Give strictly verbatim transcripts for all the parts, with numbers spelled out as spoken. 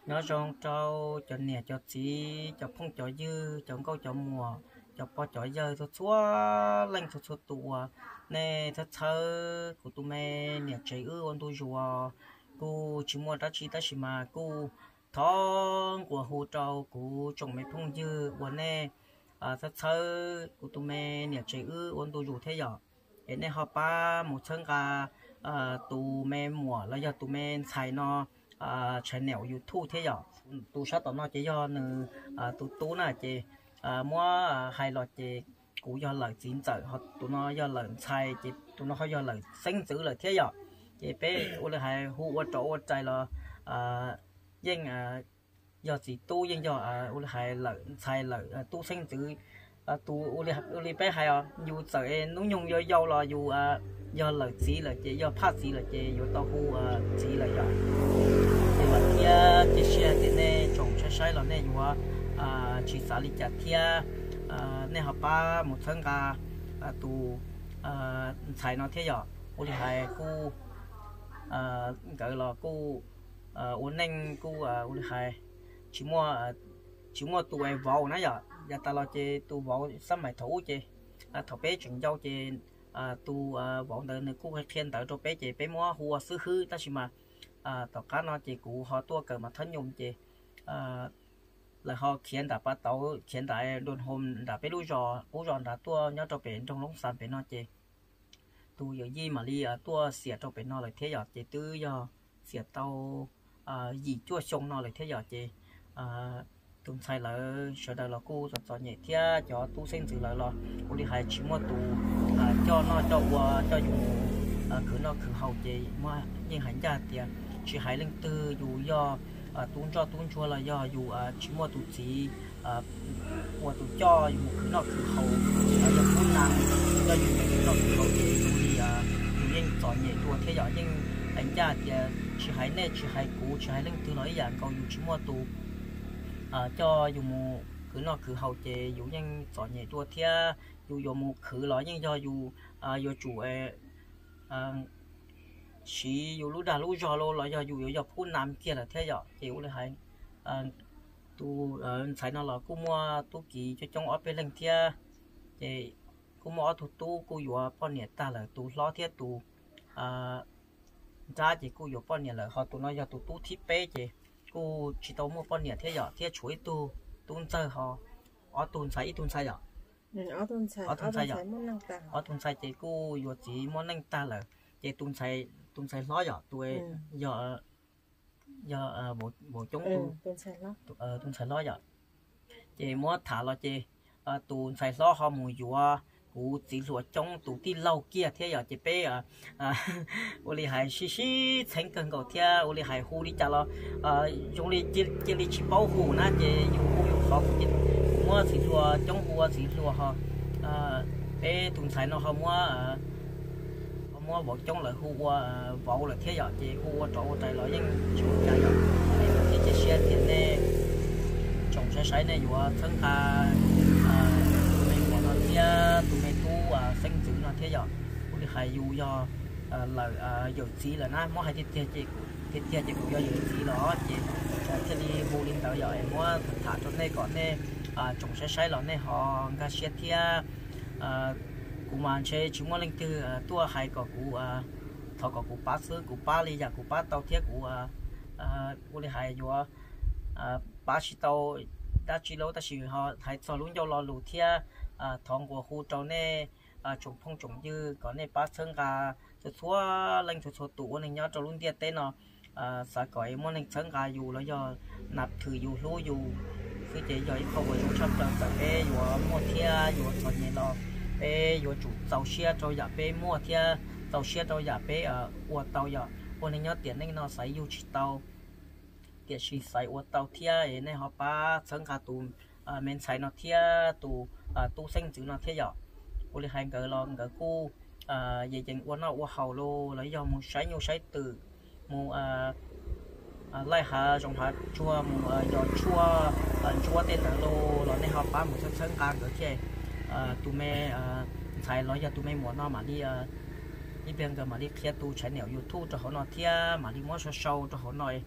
nó trong trâu cho nè cho chí cho phong cho dư cho câu cho mùa cho bao cho dơ cho chúa lên cho chúa tụ nè thật thơ của tụi mẹ nè chơi ư con tôi rùa cô chỉ mua đã chi ta chỉ mà cô thong của hồ trâu của chồng mẹ phong dư của nè à thật thơ của tụi mẹ nè chơi ư con tôi rùa thế giờ hiện nay họ ba một chân cả à tụi mẹ mùa là giờ tụi mẹ xài nó à channel YouTube thế giờ tụi sát tụi nó chỉ do nè à tụi tú nè chị à mua hay là chị cũng do lời chính trợ hoặc tụi nó do lời sai chị tụi nó do lời sinh tử lời thế giờ chị bé u là hay hu ở chỗ trái là à nhưng à do chỉ tu nhưng do à u là hay lời sai lời tu sinh tử à tu u là u là bé hay à dù sợ nó nhung do do là dù à do lời chỉ là chị do phát chỉ là chị do tao hu à chỉ là do thì mà kia chị xe thì nè trồng trái trái là nè dù à chỉ xả đi chặt kia à nè học ba một tháng cả à tu à xài nó thế giờ u là hay cu à gọi là cu à uốn nanh cu à u là hay chỉ mua chỉ mua tụ ai vào nãy giờ giờ ta lo chơi tụ vào sắm mày thủ chơi à thọ bé chuyển giao chơi à tụ à vào đời này cũng hay khen tới cho bé chơi bé mua hùa sư hư ta chỉ mà à tao cá nó chơi cụ họ tua cờ mà thân dùng chơi à là họ khen đã bắt tàu khen đại đồn hôm đã bé lúa giò lúa giò đã tua nhớ cho bé trong lông sàn bé nó chơi tụ giờ gì mà đi à tua xỉa cho bé nó lại thế giờ chơi tư giờ xỉa tàu à gì chua sông nó lại thế giờ chơi à tụi sai là sợ đây là cô cho nhẹ thia cho tu sinh từ lại lo cô đi hai chỉ mua tụ à cho nó cho cho dùng à cứ nó cứ hậu gì mà nhưng hành gia tiền chỉ hai linh tư dù do à tuôn cho tuôn chua là do dù à chỉ mua tụ chỉ à mua tụ cho dù cứ nó cứ hậu à do phun năng do dù cứ nó cứ hậu gì dù đi à nhưng chọn nhẹ chua thế giờ nhưng hành gia tiền chỉ hai nè chỉ hai cũ chỉ hai linh tư nói dạng còn dù chỉ mua tụ à cho dùng cứ nó cứ hậu chế dù nhân chọn nhẹ tua thia dù dùng một khử lo nhưng do dù à dù chủ à chỉ dù lúc đã lúc giờ lo là do dù dù phun nam kia là thế giờ chịu là hay à tu sai nó là cô mua tu kỳ cho trong ở bên lưng thia thì cô mua tu tu cô dù bao nhiêu ta là tu lo thia tu à ra thì cô dù bao nhiêu là họ tu nói do tu tu thiết bé chứ cô chỉ tao mua bao nhiêu thế giờ thế chuối tu tuôn chơi họ ở tuôn sai tuôn sai giờ ở tuôn sai ở tuôn sai giờ ở tuôn sai thì cô vừa chỉ món năng ta là chỉ tuôn sai tuôn sai nó giờ tôi giờ giờ bộ bộ chống tu tuôn sai nó ờ tuôn sai nó giờ chỉ muốn thả lo chỉ tuôn sai nó họ mùi vừa cú chỉ lúa trong tủ ti lâu kia thế giờ chỉ bé à à ô li hải xí xí thành cần cầu thế ô li hải hu đi chả lo à chúng li chỉ chỉ li chỉ bảo hu na chỉ dùng hu dùng khó chỉ mua chỉ lúa trong hu chỉ lúa họ à bé tuần sai nó họ mua à mua bỏ trong lại hu vào lại thế giờ chỉ hu chỗ trái lo nhưng chỗ trái giờ thì chỉ xe tiền này trồng trái trái này vừa thân ta tụi mày tu à sinh tử nó thế giờ cũng hay dù do là giờ chỉ là nó mỗi hai tiết tiết chị tiết tiết chị cũng do giờ chỉ đó chị thế đi vô linh tới giờ em muốn thả cho này còn này à trồng sai sai là này họ ga xe thia à cũng mà chơi chúng muốn linh tư tua hay có cụ à thọ có cụ bá sứ cụ bá li giờ cụ bá tàu thiết cụ à cũng hay dù à bá chỉ tàu đã chỉ lâu ta chỉ họ thấy cho luôn cho lo lụt thia à thong của khu trâu nè à trồng phong trồng dư có nè bát sơn gà cho xóa lên cho số tủ này nhớ trâu luôn tiệt tên nó à xã cõi món này sơn gà dù nó do nạp thử dù lúa dù cứ chỉ giờ không có dù chấp nhận tại bé dù mua thia dù chọn nhẹ lo bé dù chủ tàu xe cho giả bé mua thia tàu xe cho giả bé ở uo tàu giờ uo này nhớ tiền này nó xài dù chỉ tàu tiền chỉ xài uo tàu thia này họ ba sơn gà tù à mình xài nó thia tù à tu sinh chữ nó thế giờ cô đi hành cỡ lo cỡ cô à về chừng uốn nó uốn hầu lô lấy do một sấy nhiều sấy từ một à lai hà trong hà chua một giò chua chua tên là lô nó này họ bán một sân sân càng cỡ kia à tụi mẹ xài nói giờ tụi mẹ muốn nó mà đi đi bên cái mà đi kia tu chạy nẻo YouTube cho họ nói thia mà đi mua sâu sâu cho họ nói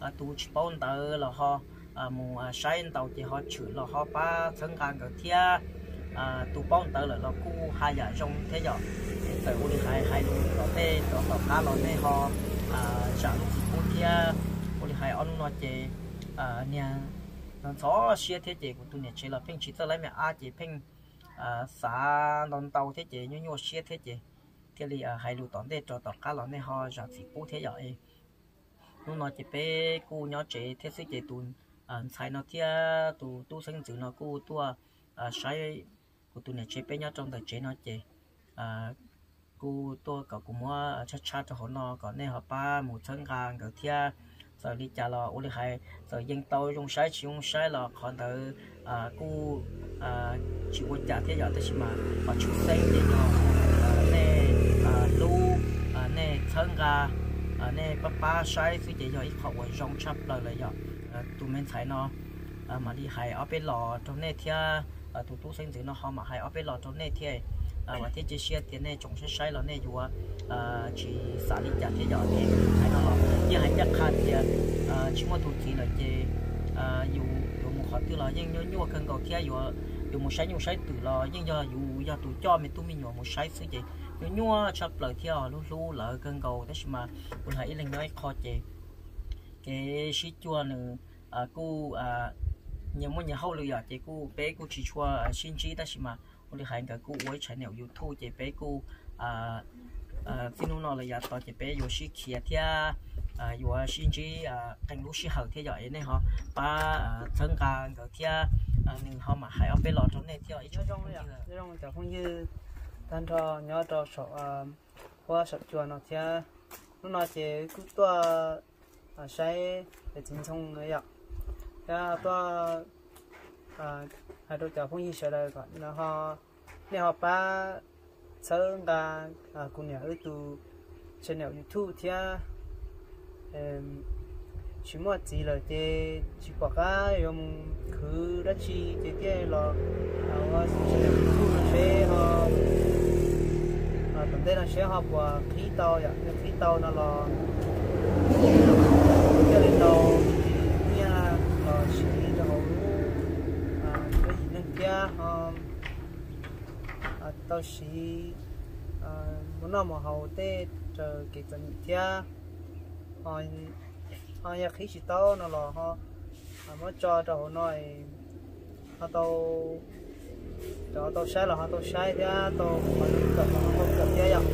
tu chỉ bao tờ là họ mù sai tàu chỉ họ chửi là họ ba thân càng cái thia tu bao tờ là nó cũ hai giờ trong thế giờ tại uli hai hai luôn có thể có có cá lò này họ sản cũ thia uli hai ăn nó chỉ nha nó xóa xia thế chỉ của tôi này chỉ là phim chỉ tới lấy mẹ a chỉ phim xã non tàu thế chỉ như nhau xia thế chỉ thế thì hai lũ tòn để cho tàu cá lò này họ sản cũ thế giờ nó nói chỉ bé cô nhỏ trẻ thế sự chỉ tuần sai nó thia tu tu sinh tử nó cô tua sai của tuần này chế bé nhỏ trong đời chế nó chế cô tua cả cũng mua chắc chắc cho họ nó còn này họ ba một thân hàng cái thia rồi đi trả lo uli hay rồi dân tàu dùng sai chỉ dùng sai là còn từ cô chịu quân trả thế giờ thế mà họ chịu xây để nó này lu này thân hàng nè ba ba sai suy chỉ cho ít họ quay rong chắp lời lời giờ tụi mình thấy nó mà đi hay ở bên lò trong này thia tụi tụi sinh tử nó họ mà hay ở bên lò trong này thia và thế chỉ xe tiền này trồng sai sai là này vừa chỉ xả đi trả thế giờ thì hay nó là như hay chắc khăn thì chỉ một tụi gì là chỉ dù dù một họ từ là nhưng nhớ nhớ cần cầu thia vừa dù một sai nhiều sai từ là nhưng giờ dù giờ tụi cho mình tụi mình nhỏ một sai suy chỉ nhua chắp lời theo lu lu lợi cơn cầu thế mà mình hãy lên nói kho chè cái xí chua nữa cô nhiều món nhà hậu lừa giờ chè cô bé cô chỉ chua xin chí thế mà mình hãy cái cô với channel YouTube chè bé cô phim nó là giờ tao chè bé vô xí kia thia vô xin chí thành lúc xí hậu thế giờ này họ ba thân càng cái thia nhưng họ mà hãy ở bên lò trong này theo ý trong trong trong chẳng không như thanh cho nhớ cho sọ qua sọ chùa nó thế nó nói chỉ cứ toa sai để chính thông người ạ ya toa hai đôi cháu không như sợ đời còn nó họ nếu họ ba sớm ra cùng nhà ở tu channel YouTube thế chỉ một gì là chỉ chỉ có cái dùng cứ đất chi thế thế là họ channel YouTube nó sẽ họ tận đây là sẽ học qua khí tàu vậy khí tàu nó là cái lên tàu nha là sẽ cho họ cái gì nên kia tàu sẽ muốn làm mà họ tê chờ cái chân kia họ họ nhà khí chỉ tàu nó là họ mới cho cho họ nói họ tàu cho tàu sai là họ tàu sai thế tàu phải cẩn không cẩn thế vậy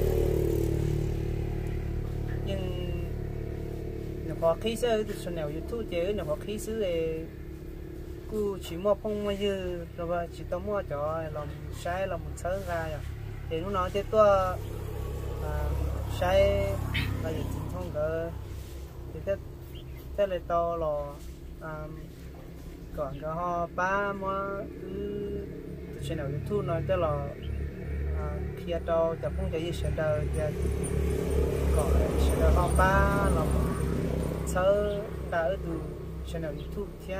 nhưng nếu có khí sứ thì channel YouTube chứ nếu có khí sứ thì cứ chỉ mua phong mà như rồi chỉ tao mua cho làm sai là một sớ ra rồi thì nó nói thế tôi sai là gì chính thông cơ thì thế thế là tao là còn cái họ ba mà channel YouTube nói cho là khi tao tập không chạy sẽ đời còn sẽ đời họ ba là sơ đã ở từ channel YouTube thế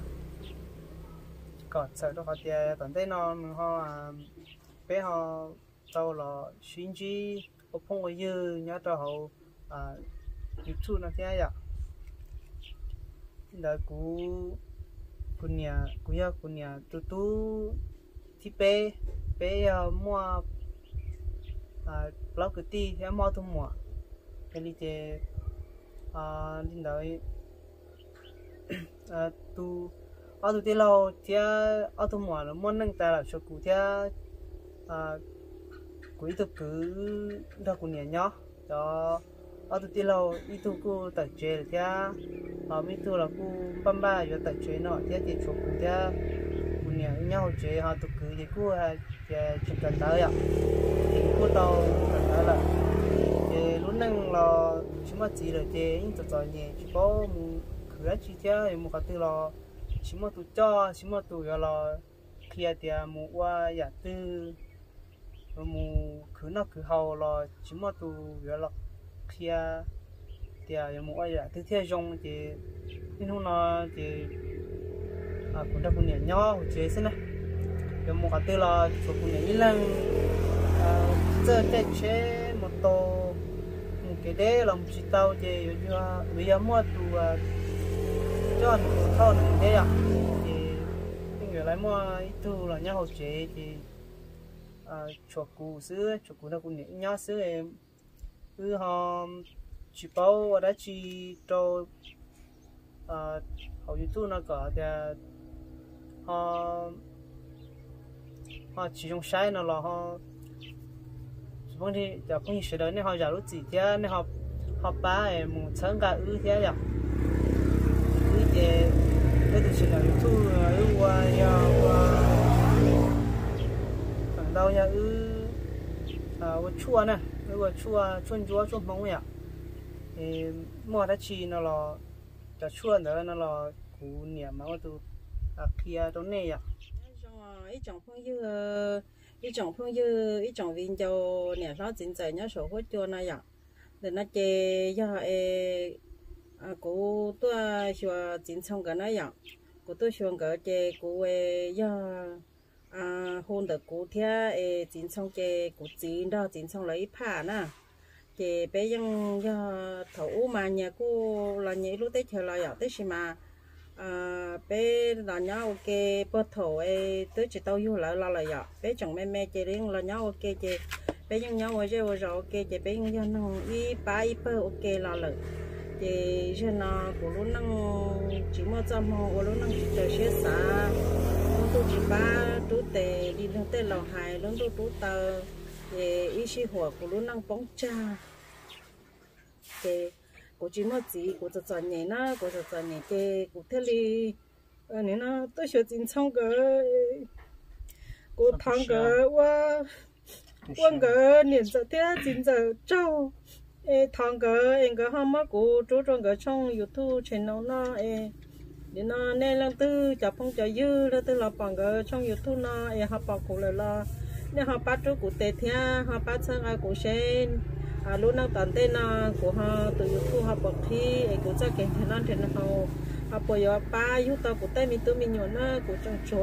còn sợ đó họ thì tận thế nó họ bé họ tao là xin chi không có dư nhớ cho họ YouTube nó thế vậy là cú cú nhà cú nhà cú nhà tu tu thì bé bé mua lâu cái tí thì mua thu mua cái này thì đến đấy tu ở tu tí lâu thì ở thu mua là mua nâng tài là cho cụ thì quý tu cứ ra cú nhà nhá cho ở tu tí lâu ít tu cứ tập chơi thì ở mấy tu là cú băm ba giờ tập chơi nó thì thì cho cụ thì nhà nhau chơi họ tụi cứ thì cú chỉ cần tới ạ thì cú tàu cần tới là thì lúc nãy là chỉ mất gì rồi thì những tụi tụi nhẹ chỉ có một cửa chỉ theo một cái từ là chỉ mất tụi cho chỉ mất tụi là kia thì một qua giả tư một cửa nó cửa hậu là chỉ mất tụi là kia thì một qua giả tư theo dòng thì nhưng hôm nay thì à cũng đã cũng nhẹ nhỏ chế xin này rồi một cái từ là cũng nhẹ như là giờ chạy chế một tô một cái cái đấy làm chỉ tao chơi như bây giờ mua tụ cho anh thao này đấy à thì những người lại mua ít tụ là nhau học chế thì chuột cù sữa chuột cù nó cũng những nhau sữa em cứ họ chỉ bảo ở đó chỉ cho học YouTube nó có thì họ họ chỉ dùng sai nó là họ bông thì giờ không chỉ đó nên họ giả lúc gì thế nên họ họ ba em muốn chọn cái ư thế à ư thì cái thứ là YouTube ư qua ya qua thằng đâu ya ư à qua chua nè ư qua chua chua chua chua mông vậy thì mua đã chi nó là cho chua nữa nó là củ niệm mà tôi à kia đó này à ít trồng phong dư ít trồng phong dư ít trồng viên châu nè nó chính giờ nhớ số hốt cho này à để nó chơi do e à cô tôi xua chính xong cái này à cô tôi xua cái chơi cô e do à hôn được cô theo e chính xong chơi cô chính đó chính xong lấy phá nè chơi bé yang do thấu mà nhà cô là nhảy lúc tết chờ lại à tết gì mà à bé là nhau ok bắt thầu ấy tới chỉ tao yêu lại là lại vậy bé chồng mẹ mẹ chơi đến là nhau ok chơi bé nhưng nhau ở đây rồi ok chơi bé nhưng nhau nó y ba y bơ ok là lại chơi cho nó của lúc năng chỉ mua cho mua lúc năng chỉ chờ xe xa lúc tôi chỉ ba chú tề đi lên tề lầu hai lúc tôi chú tờ thì y sĩ火của lúc năng bóng cha thì cô chỉ mất gì côจะ赚钱呐côจะ赚钱给cô thế li ờ nên nó tôi sẽ chính xong cái cô thằng cái wa quan cái niệm giờ thế chính giờ trâu ê thằng cái em cái ham mắt cô chú trong cái trong YouTube channel nó ê nên nó nên là từ chập phong chập dư là từ là bằng cái trong YouTube nó ê học bảo cô là là nên học bắt chú cô tệ thế học bắt sang ai cô sen à lúc nào tận tên là của họ từ YouTube họ bật thi của cha kén thế nào thế nào họ bây giờ ba YouTube của tay mình tôi mình nhớ nó của trong chùa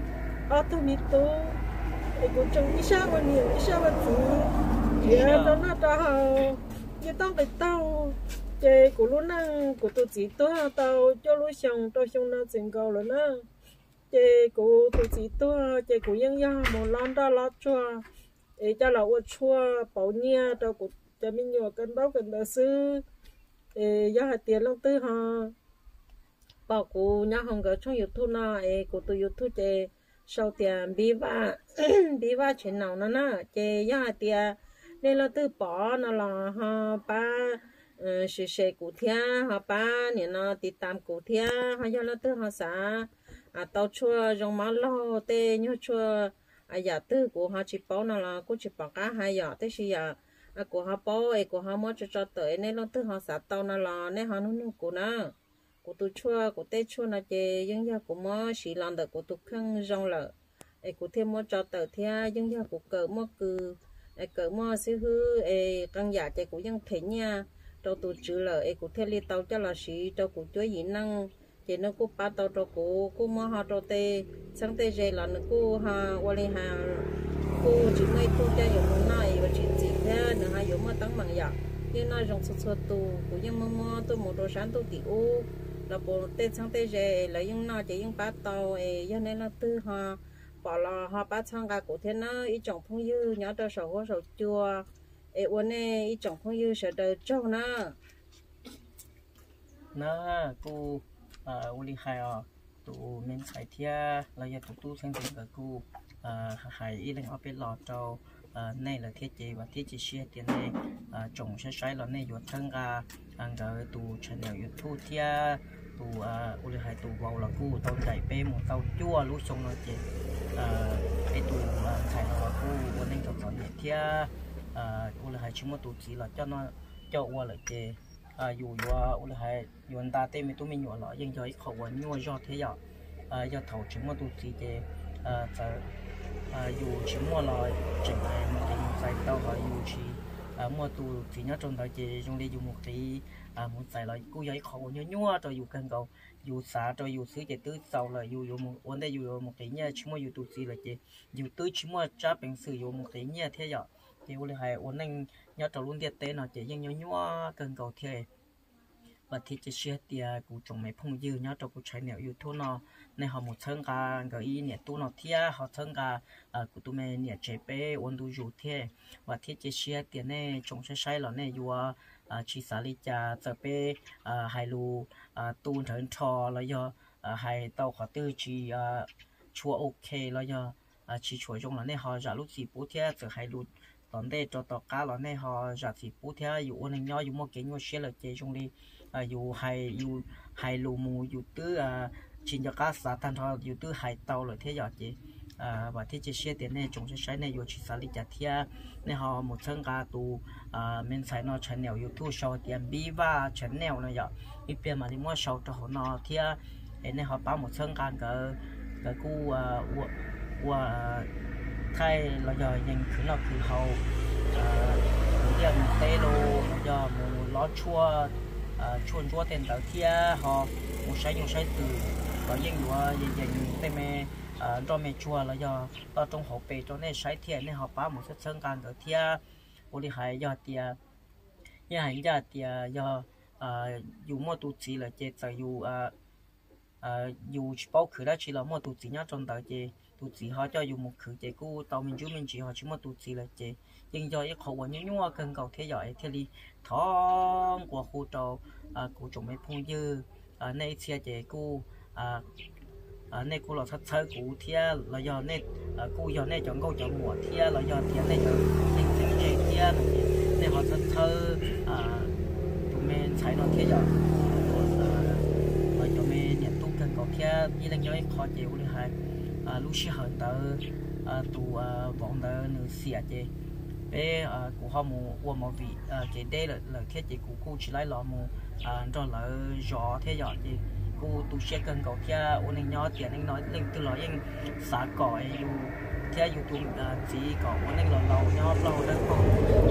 ở tôi mình tôi của trong ít sao mà nhiều ít sao mà chú thì nó nó cho họ như tao cái tao chơi của lúc nào của tôi chỉ tôi tao cho lúc xong tôi xong nó thành cầu rồi nó chơi của tôi chỉ tôi chơi của dân dân một lần đó lót chùa để cho là ô chua bảo nha cho cụ cho mình nhiều cân báo cân đỡ sư để giá hạt tiền long tư ha bảo cụ nhà hàng cái trong YouTube na để cụ từ YouTube để sau tiền bị va bị va chuyện nào nó na để giá hạt tiền nên là tư bỏ nó là ha ba sự sự cụ thia ha ba nên nóติดตามcụ thia ha giá là tư ha xã à tàu chua trong má lo tê nhớ chua à giờ tư của họ chỉ bảo nó là cũng chỉ bảo cả hai giờ tới khi giờ à của họ bảo ấy của họ mới cho cho tới nên nó tư họ sát tàu nó là nên họ nó nó của nó của tôi chua của tết chua nó chơi những giờ của mới chỉ làm được của tôi khăn rong lợ ấy của thêm mới cho tới thì những giờ của cỡ mới cứ ấy cỡ mới sẽ hư ấy căn nhà chơi của những thế nha cho tôi chữ lợ ấy của thêm li tàu cho là sĩ cho của chúa gì năng chỉ nó cũng bắt đầu cho cô cô mua họ cho tê sáng tê dễ là nó cô ha qua lên ha cô chỉ mấy cô cho dùng một này và chỉ chỉ thế nữa hay dùng một tấm bằng giả nhưng nó dùng sốt sốt tu của những mua mua tôi một đồ sáng tôi tiểu là bộ tê sáng tê dễ là những nó chỉ những bắt đầu ấy cho nên là tư ha bỏ là họ bắt sang cả của thế nó ít trồng phong dư nhớ cho sầu có sầu chua ấy uốn này ít trồng phong dư sợ đời trâu nó nó cô à uli hai à tụ mình xài thia là giờ tụ tu sang tiền cái cô à hai ít lên ở bên lò trâu à này là thiết chế và thiết chế xe tiền này à trồng sẽ sai là này vừa thân ra anh cái tụ channel YouTube thia tụ à uli hai tụ vào là cô tàu chạy pe một tàu chua lúc xong rồi chị à cái tụ xài là cô vừa nên chọn chọn nhẹ thia à uli hai chỉ một tụ chỉ là cho nó cho qua lại chị à dù dù uli hai dù anh ta tên mình tụi mình nhỏ lọ nhưng cho ít khẩu vấn nhua do thế giờ à do thầu chứng mà tụi chị thì à à dù chỉ mua lọ chỉnh lại một cái sai tao hỏi dù chỉ à mua tụi chỉ nhớ trong đó chị trong đây dùng một cái à một sai lại cô giấy khẩu nhua nhua rồi dù cần cầu dù xả rồi dù xứ chị tứ sau là dù dù một vấn đề dù một cái nhá chỉ mua dù tụi chị là chị dù tứ chỉ mua trả bằng sử dụng một cái nhá thế giờ thì uli hay ổn định nhớ trâu luôn tiệt tế nó chỉ riêng nhớ nhua cần cầu thiệt và thì chỉ xe thì cụ trồng mấy phong dư nhớ trâu cụ chạy nẻo YouTube nó nên họ một thân cả cái ý nè tu nó thiệt họ thân cả cụ tụi mình nè chế bé ổn đủ dù thiệt và thì chỉ xe thì nè trồng sai sai là nè vừa chỉ xả lý trà giờ bé hai lu tu thành trò là do hai tàu họ tư chỉ chua ok là do chỉ chua trong là nè họ giả lúc gì bố thiệt giờ hai lu tận đây cho tàu cá là nè họ giả thì bố thiệt dù anh nhỏ dù một cái nhỏ xe là chế trong đi dù hai dù hai lu mù dù tứ chỉ cho cá xã thành thọ dù tứ hai tàu là thế giờ chị và thế chỉ xe tiền này chúng sẽ sai này dù chỉ xả lý trả thiệt nên họ một thân cá tù mình xài nó channel YouTube sau tiền bi và channel này giờ ít tiền mà đi mua sau cho họ nó thiệt nên họ báo một thân cá cái cái cu và thay là giờ dành cứ là cứ hậu tiền tê lô giờ một ló chua chuồn chua tiền tới thiệt họ một sai một sai từ có những đứa dành dành tên mẹ cho mẹ chua là do tao trong hộp bể cho nên sai thiệt nên họ báo một số sân càng ở thiệt ô đi hay do thiệt như hành ra thiệt do dù mua tụt chỉ là chết rồi dù dù bao khử đó chỉ là mua tụt chỉ nhá trong đời chết tụt chỉ họ cho dù một khử chết cũ tàu mình chú mình chỉ họ chỉ mua tụt chỉ là chết nhưng do cái khẩu vấn nhung nhung cần cầu thế giỏi thế đi thong của khu trâu của chồng mấy phong dư nay xe chết cũ nên cô là thất thơ cụ thiệt là do nên cô do nên chọn câu chọn mùa thiệt là do thiệt nên chọn nên chọn nghề thiệt nên họ thất thơ tụi mình thấy nó thiệt rồi rồi tụi mình nhận tu cần cầu thiệt như là nói khó chịu đi hay lúc xưa hơn tới tụ vọng tới nửa xỉa chứ bé của họ mù qua một vị cái đây là là thiết chỉ của cô chỉ lấy lọ mù cho là gió thế rồi chứ cô tu xe cần cầu thiệt ôn anh nhỏ tiền anh nói lên từ nói anh xả cỏ dù thiệt dù tụi chỉ có ôn anh lò lò nhỏ lò đó còn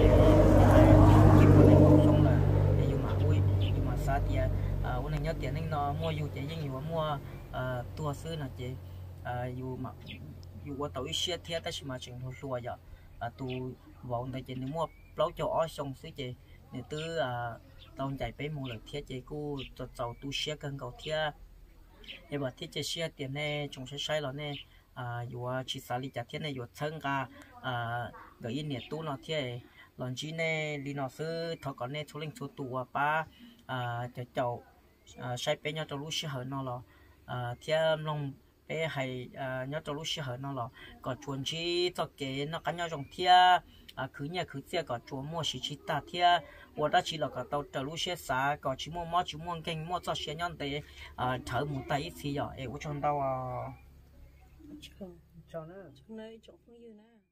kịp ôn anh không xong là dù mà ui dù mà xả tiền ôn anh nhỏ tiền anh nó mua dù chỉ nhưng dù mua tua sư là chỉ dù mà dù qua tàu xe thiệt ta chỉ mà chừng thôi xua giờ tụ vọng tại chỉ nếu mua lâu cho ó xong xứ chị nếu từ tàu chạy bé mua được thiết chế cô cho tàu tu xe cần cầu thiết nhưng mà thiết chế xe tiền này chúng sẽ sai rồi nè dù chỉ xả lý trả thiết này dù thân cả gửi in nhiệt tu nó thiết lần chỉ nè đi nó sư thọ còn nè số linh số tụ ba cho cháu sai bé nhau cho lúc xe hơn nó là thiết long bé hay nhau cho lúc xe hơn nó là còn chuẩn chỉ cho cái nó cắn nhau trong thiết cứ nhà cứ xe có chúa mua chỉ chỉ ta thiệt, và đó chỉ là có tàu trở lúc xe xa có chỉ mua mua chỉ mua kinh mua cho xe nhon để thở một tay ít xí rồi, em cũng chọn tàu à. cho nó cho nó chỗ không như nào.